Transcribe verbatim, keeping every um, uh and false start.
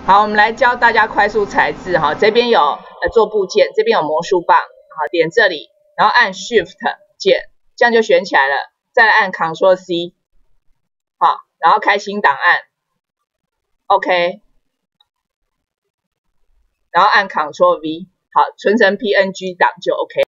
好，我们来教大家快速裁字哈。这边有呃做部件，这边有魔术棒，好，点这里，然后按 Shift 键，这样就选起来了。再来按 Ctrl C， 好，然后开新档案 ，OK， 然后按 Ctrl V， 好，存成 P N G 档就 OK。